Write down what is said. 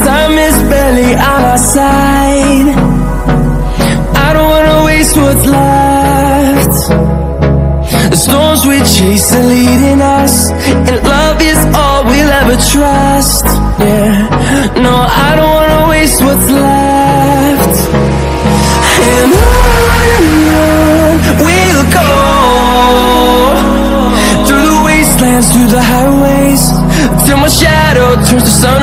time is barely on our side. I don't wanna waste what's left. The storms we chase are leading us, and love is all we'll ever trust. Yeah, no, I don't wanna waste what's left. And on we'll go, through the wastelands, through the highways, till my shadow turns to sun